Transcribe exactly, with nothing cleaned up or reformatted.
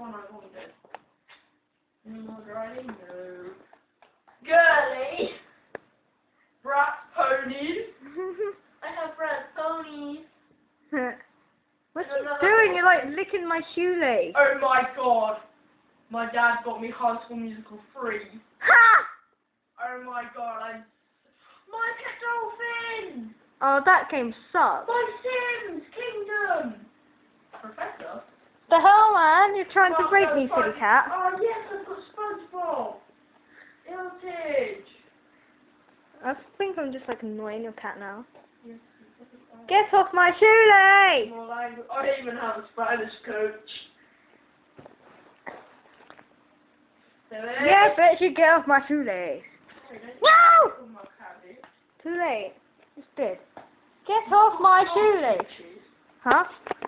one I wanted. Any more driving? No. Girly! Brat ponies! I have brat ponies! What's he doing? You're like licking my shoelace. Oh my god! My dad got me High School Musical free. Ha! Oh my god, I... My pet dolphin! Oh, that game sucks. My Sims Kingdom! Professor? The hell, man? You're trying to Oh, break no, me, silly Sponge- cat. Oh yes, I've got SpongeBob! Iltage! I think I'm just like annoying your cat now. Yes. Get off my shoelace! More language. I even have a Spanish coach. Yeah, bitch, you get off my shoelace. No! Too late. It's dead. Get off my shoelace. Huh?